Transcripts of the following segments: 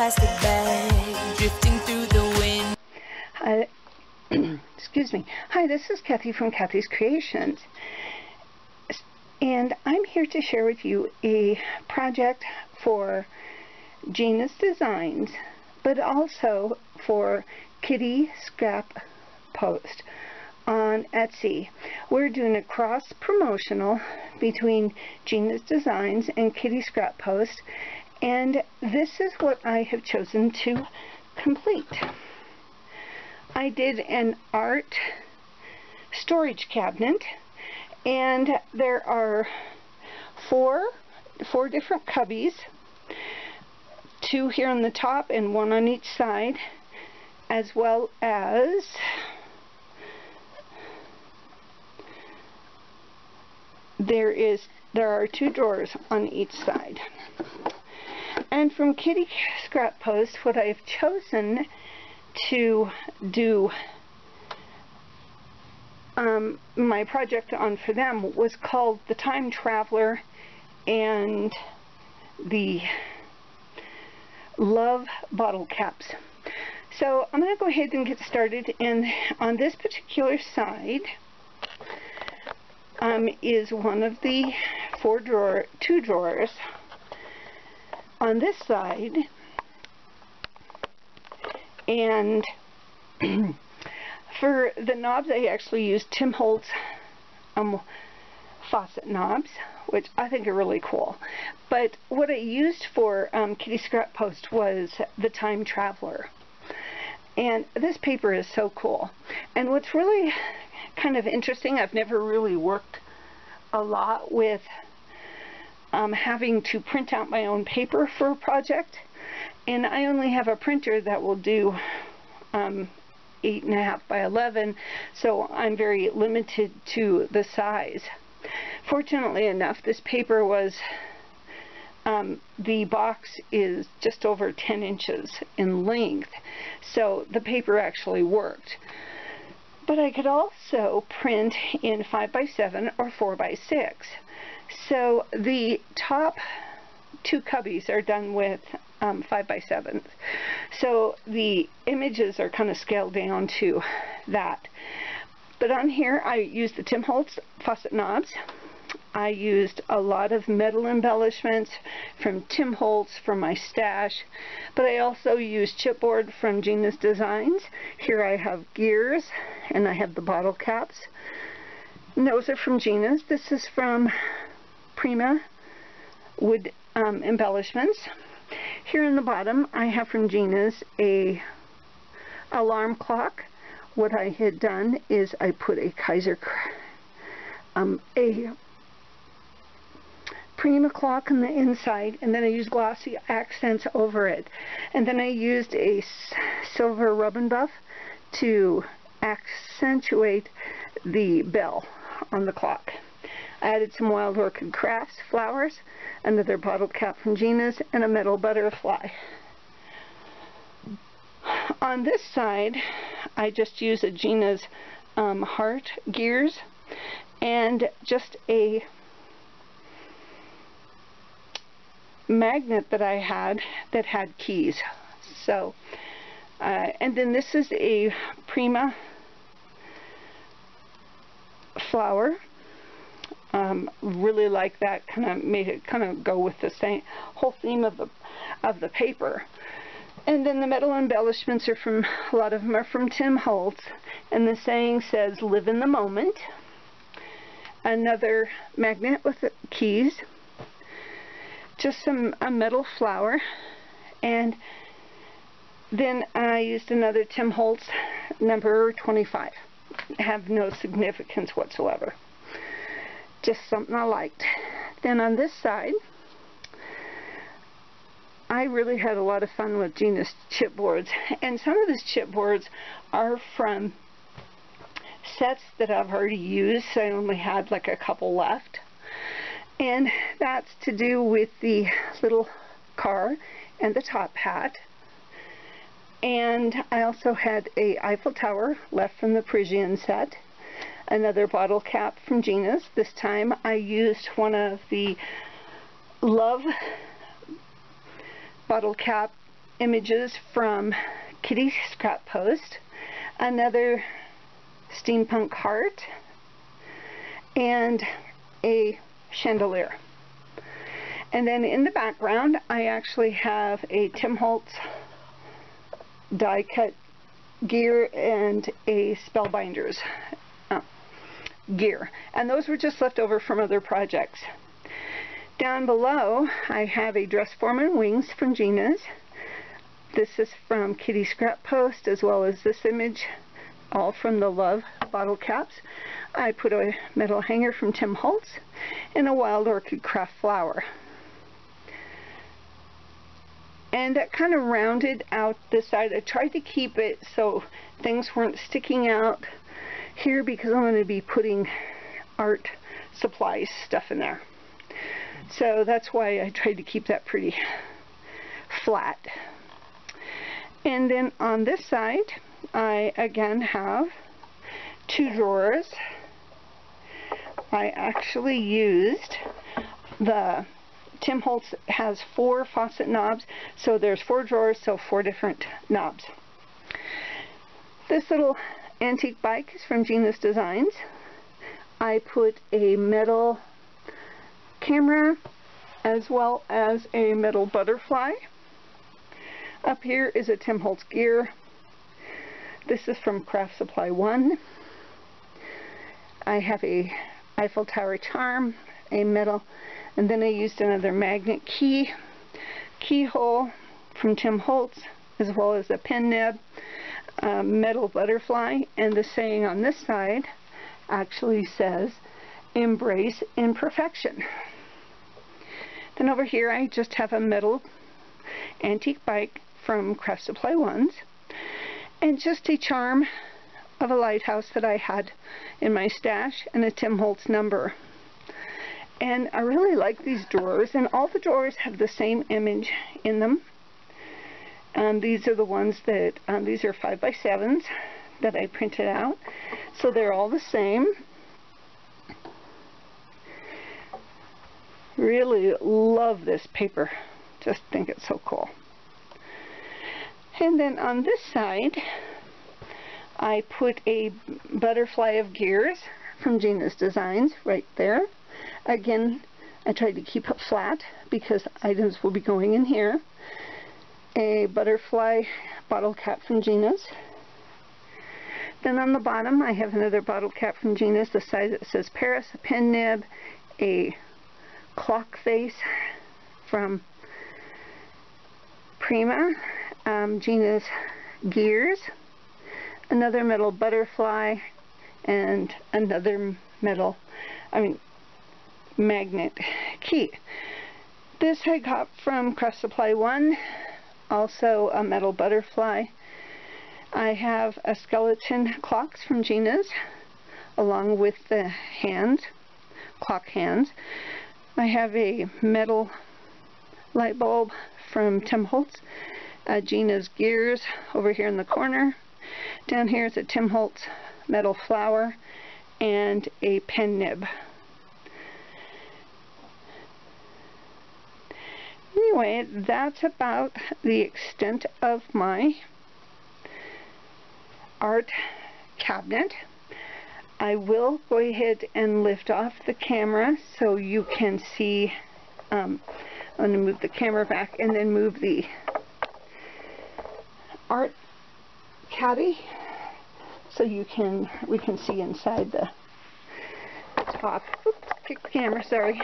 plastic bag drifting through the wind. Hi, excuse me. Hi, this is Kathy from Kathy's Creations, and I'm here to share with you a project for Gina's Designs, but also for Kitty Scrap Post on Etsy. We're doing a cross-promotional between Gina's Designs and Kitty Scrap Post, and this is what I have chosen to complete. I did an art storage cabinet, and there are four different cubbies, two here on the top and one on each side, as well as there are two drawers on each side. And from Kitty Scrap Post, what I've chosen to do my project on for them was called the Time Traveler and the Love Bottle Caps. So I'm going to go ahead and get started, and on this particular side is one of the two drawers. On this side, and for the knobs I actually used Tim Holtz faucet knobs, which I think are really cool. But what I used for Kitty Scrap Post was the Time Traveler. And this paper is so cool. And what's really kind of interesting, I've never really worked a lot with having to print out my own paper for a project, and I only have a printer that will do 8.5 by 11, so I'm very limited to the size. Fortunately enough, this paper was the box is just over 10 inches in length, so the paper actually worked. But I could also print in 5 by 7 or 4 by 6. So the top two cubbies are done with 5 by 7. So the images are kind of scaled down to that. But on here I used the Tim Holtz faucet knobs. I used a lot of metal embellishments from Tim Holtz from my stash, but I also used chipboard from Gina's Designs. Here I have gears, and I have the bottle caps. And those are from Gina's. This is from Prima wood embellishments. Here in the bottom I have from Gina's a alarm clock. What I had done is I put a a Prima clock on the inside, and then I used glossy accents over it, and then I used a silver rub and buff to accentuate the bell on the clock. I added some Wild Orchid Crafts flowers, another bottle cap from Gina's, and a metal butterfly. On this side, I just used a Gina's heart gears and just a magnet that I had that had keys. So, and then this is a Prima flower. Really like that, kind of made it kind of go with the same whole theme of the paper. And then the metal embellishments are from, a lot of them are from Tim Holtz, and the saying says, "Live in the moment." Another magnet with the keys, just a metal flower, and then I used another Tim Holtz number 25. Have no significance whatsoever. Just something I liked. Then on this side, I really had a lot of fun with Gina's chipboards, and some of these chipboards are from sets that I've already used, so I only had like a couple left. And that's to do with the little car and the top hat. And I also had a Eiffel Tower left from the Parisian set. Another bottle cap from Gina's. This time I used one of the Love bottle cap images from Kitty Scrap Post, another steampunk heart, and a chandelier. And then in the background, I actually have a Tim Holtz die cut gear and a Spellbinders gear. And those were just left over from other projects. Down below, I have a dress form and wings from Gina's. This is from Kitty Scrap Post, as well as this image, all from the Love bottle caps. I put a metal hanger from Tim Holtz and a wild orchid craft flower. And that kind of rounded out this side. I tried to keep it so things weren't sticking out here because I'm going to be putting art supplies stuff in there. So that's why I tried to keep that pretty flat. And then on this side, I again have two drawers. I actually used the Tim Holtz has 4 faucet knobs, so there's 4 drawers, so 4 different knobs. This little antique bike is from Gina's Designs. I put a metal camera as well as a metal butterfly. Up here is a Tim Holtz gear. This is from Craft Supply 1. I have a Eiffel Tower charm, a metal, and then I used another magnet keyhole from Tim Holtz, as well as a pen nib, metal butterfly, and the saying on this side actually says, "Embrace imperfection." Then over here I just have a metal antique bike from Craft Supply 1's, and just a charm of a lighthouse that I had in my stash, and a Tim Holtz number. And I really like these drawers, and all the drawers have the same image in them. These are the ones that, these are 5x7s that I printed out, so they're all the same. Really love this paper, just think it's so cool. And then on this side, I put a butterfly of gears from Gina's Designs right there. Again, I tried to keep it flat because items will be going in here. A butterfly bottle cap from Gina's. Then on the bottom, I have another bottle cap from Gina's, the size that says Paris, a pen nib, a clock face from Prima, Gina's gears, another metal butterfly, and another metal, magnet key. This I got from Craft Supply 1, also a metal butterfly. I have a skeleton clocks from Gina's, along with the hands, clock hands. I have a metal light bulb from Tim Holtz, Gina's gears over here in the corner. Down here is a Tim Holtz metal flower and a pen nib. Anyway, that's about the extent of my art cabinet. I will go ahead and lift off the camera so you can see. I'm going to move the camera back and then move the art caddy so we can see inside the top. Oops, kick the camera, sorry.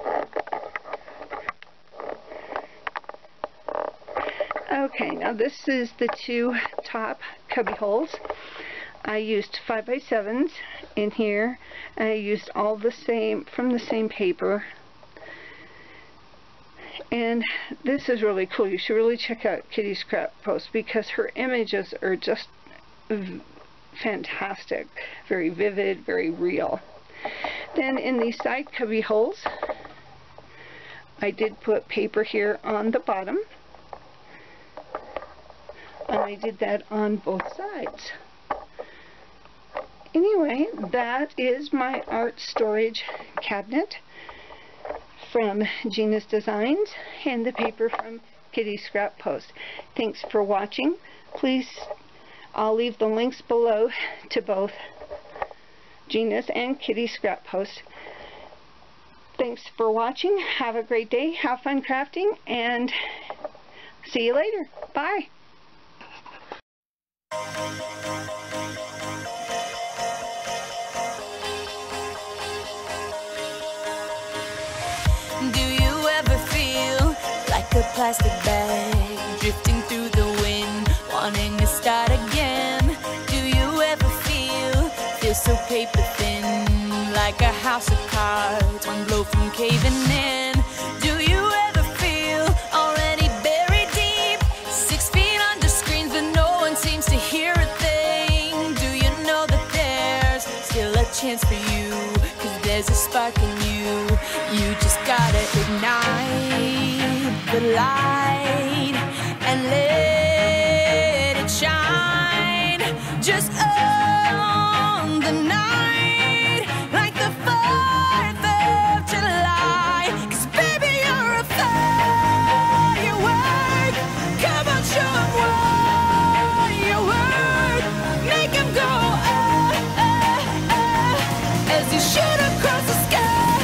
Okay, now this is the 2 top cubby holes. I used 5x7s in here, and I used all the same, from the same paper. And this is really cool. You should really check out Kitty Scrap Post because her images are just fantastic. Very vivid, very real. Then in these side cubby holes, I did put paper here on the bottom. And I did that on both sides. Anyway, that is my art storage cabinet from Gina's Designs, and the paper from Kitty Scrap Post. Thanks for watching. Please, I'll leave the links below to both Gina's and Kitty Scrap Post. Thanks for watching. Have a great day. Have fun crafting, and see you later. Bye. Do you ever feel like a plastic bag drifting through the wind, wanting to start again? Do you ever feel so paper thin, like a house of cards, one blow from caving in? Do you ever feel already buried deep, 6 feet under screens, but no one seems to hear a thing? Do you know that there's still a chance for you, 'cause there's a spark in you? You just gotta ignite the light and let it shine. Just on the night, like the 4th of July. 'Cause baby, you're a firework. Come on, show 'em what you're worth. Make 'em go as you shoot across the sky.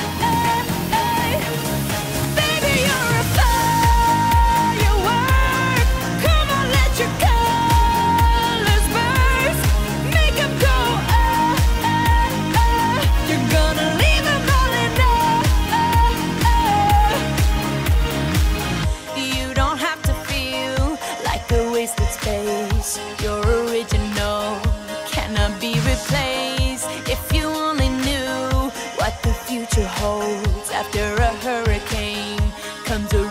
Space, your original cannot be replaced. If you only knew what the future holds after a hurricane comes around.